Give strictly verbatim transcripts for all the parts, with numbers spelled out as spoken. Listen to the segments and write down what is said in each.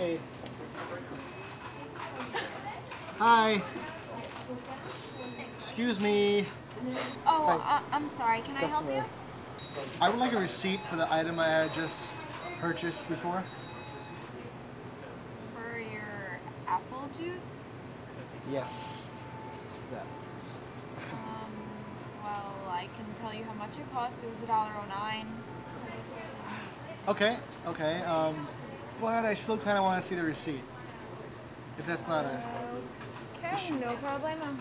Hey. Hi. Excuse me. Oh, uh, I'm sorry. Can I help you? I would like a receipt for the item I had just purchased before. For your apple juice? Yes. That. Um, well, I can tell you how much it cost. It was a dollar oh nine. Okay, okay. Um, but I still kind of want to see the receipt. If that's not a... Okay, no problemo.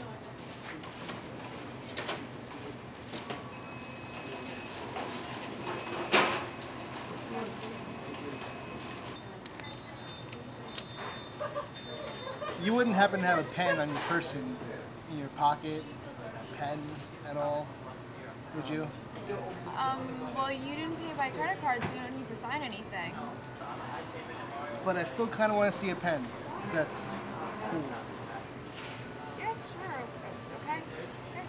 You wouldn't happen to have a pen on your person, in your pocket, pen at all, would you? Um, well, you didn't pay by credit card, so you don't need to sign anything. But I still kind of want to see a pen. If that's cool. Yeah, sure. Okay. Okay.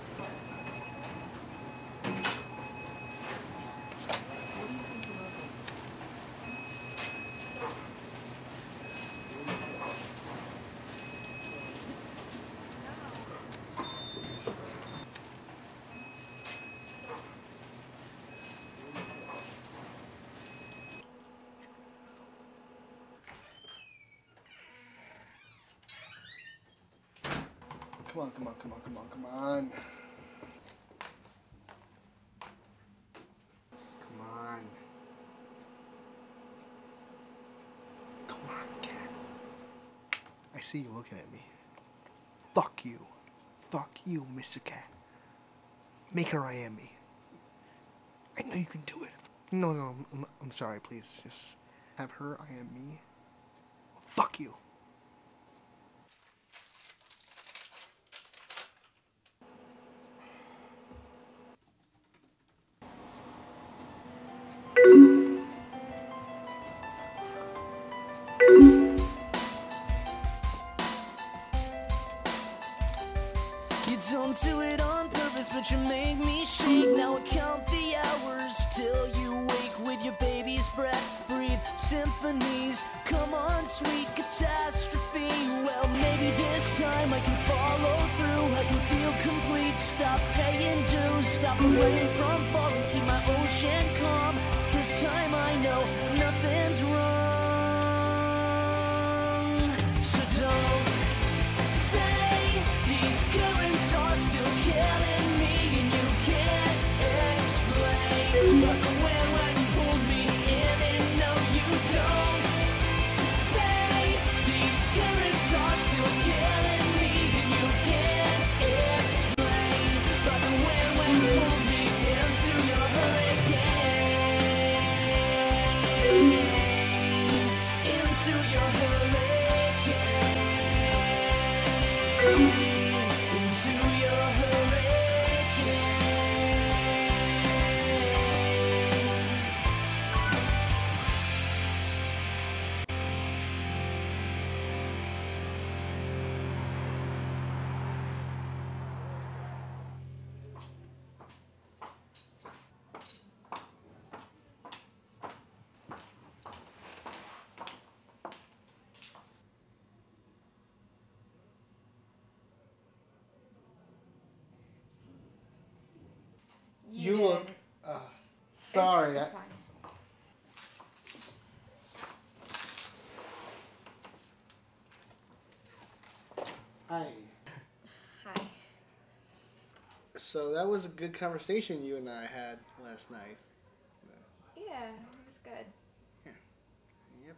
Come on, come on, come on, come on, come on. Come on. Come on, cat. I see you looking at me. Fuck you. Fuck you, Mister Cat. Make her I am me. I know you can do it. No, no, I'm, I'm sorry, please. Just have her I am me. Fuck you. You don't do it on purpose, but you make me shake. Now I count the hours till you wake with your baby's breath. Breathe symphonies. Come on, sweet catastrophe. Well, maybe this time I can follow through. I can feel complete. Stop paying dues. Stop the rain from falling. Keep my ocean calm. This time I know nothing's wrong. So don't say these currents are still killing me, and you can't explain. But when when you pull me in, and no, you don't say these currents are still killing me, and you can't explain. But when when you pull me into your hurricane, into your hurricane. Into your hurricane. You did. look... Uh, sorry. It's, it's I, fine. Hi. Hi. So that was a good conversation you and I had last night. Yeah, it was good. Yeah. Yep.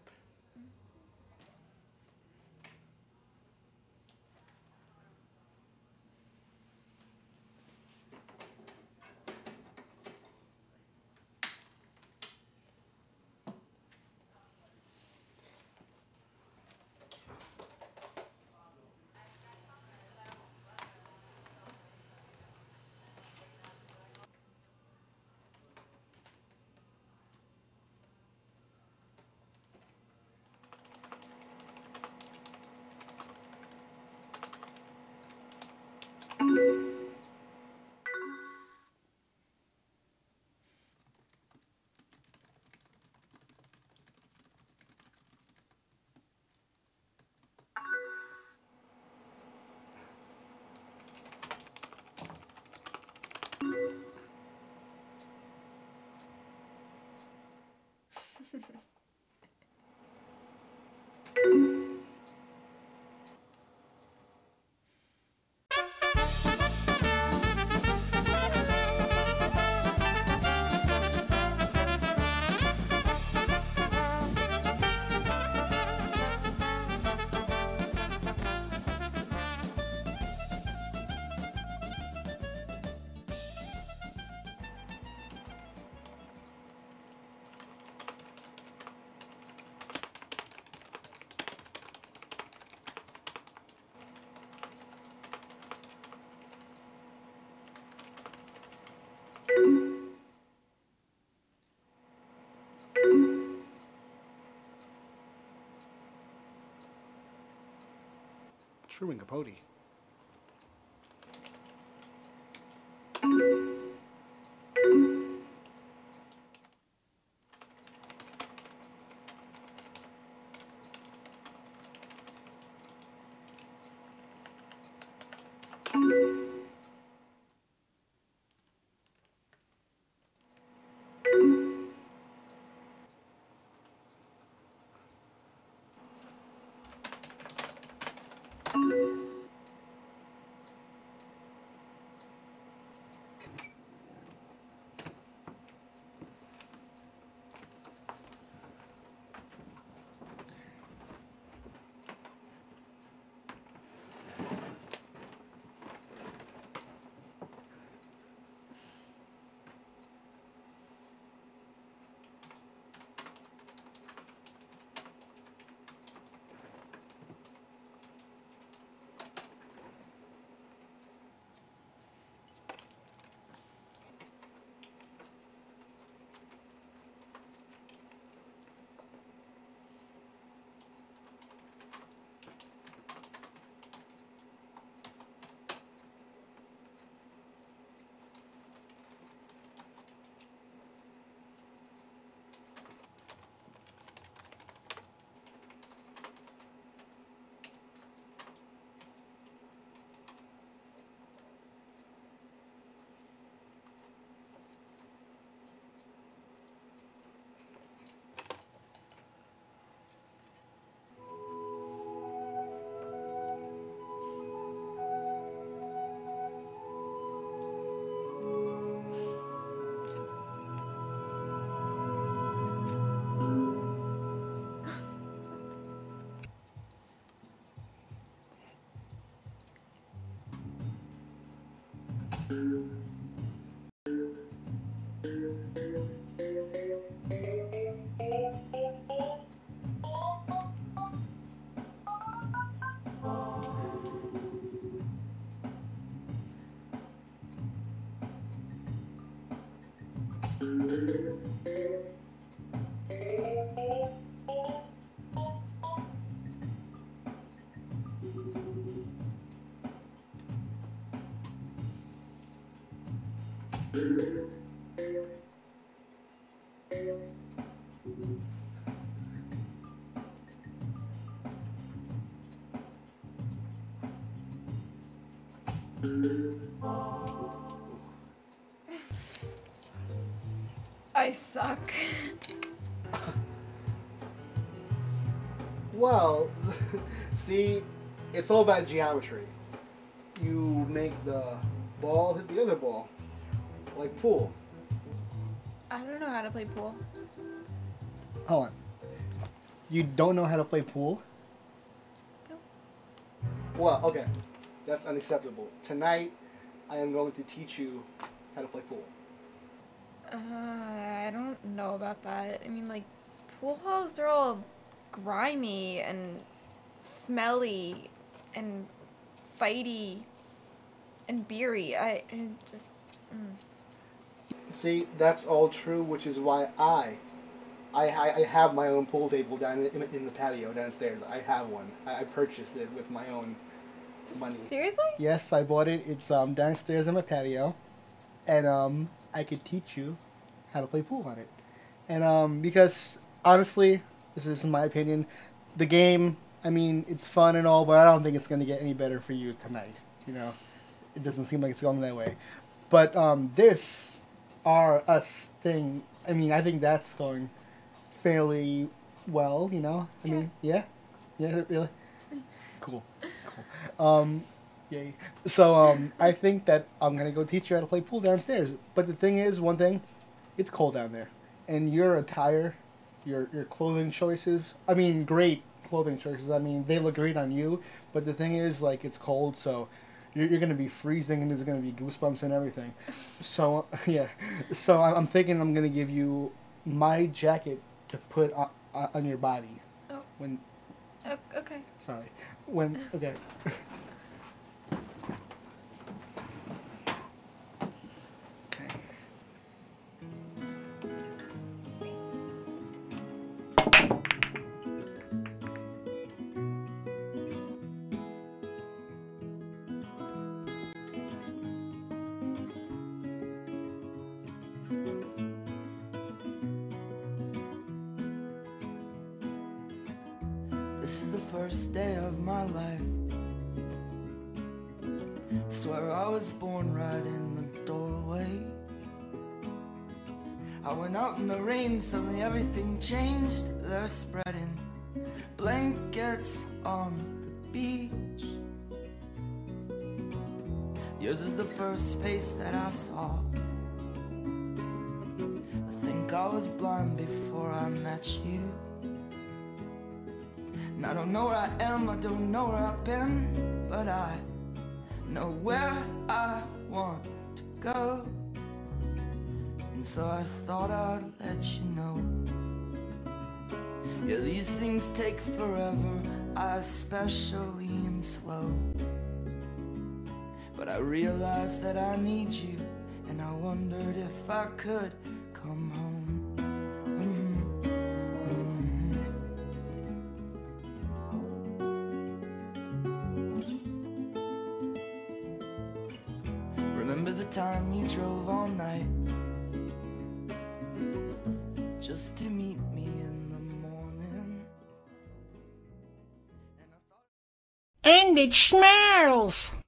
Truman Capote. I suck. Well, see, it's all about geometry. You make the ball hit the other ball, like pool. I don't know how to play pool. Hold on. You don't know how to play pool? Nope. Well, okay. That's unacceptable. Tonight, I am going to teach you how to play pool. Uh, I don't know about that. I mean, like, pool halls, they're all grimy and smelly and fighty and beery. I, I just... Mm. See, that's all true, which is why I, I, I I have my own pool table down in, in the patio downstairs. I have one. I, I purchased it with my own money. Seriously? Yes, I bought it. It's um downstairs in my patio, and um I could teach you how to play pool on it. And um because honestly, this is my opinion, the game. I mean, it's fun and all, but I don't think it's gonna get any better for you tonight. You know, it doesn't seem like it's going that way. But um this. Our us thing, I mean, I think that's going fairly well, you know? I mean, yeah? Yeah, really? Cool. Cool. Um, yay. So, um, I think that I'm going to go teach you how to play pool downstairs. But the thing is, one thing, it's cold down there. And your attire, your, your clothing choices, I mean, great clothing choices. I mean, they look great on you. But the thing is, like, it's cold, so... You're, you're going to be freezing and there's going to be goosebumps and everything. So, yeah. So I'm thinking I'm going to give you my jacket to put on, on your body. Oh. When... Oh, okay. Sorry. When... Okay. Okay. This is the first day of my life. Swear I was born right in the doorway. I went out in the rain, suddenly everything changed. They're spreading blankets on the beach. Yours is the first face that I saw. I think I was blind before I met you. And I don't know where I am, I don't know where I've been, but I know where I want to go. And so I thought I'd let you know. Yeah, these things take forever, I especially am slow. But I realized that I need you, and I wondered if I could come home. Mm-hmm. Mm-hmm. Remember the time you drove all night just to meet me in the morning? And it smells!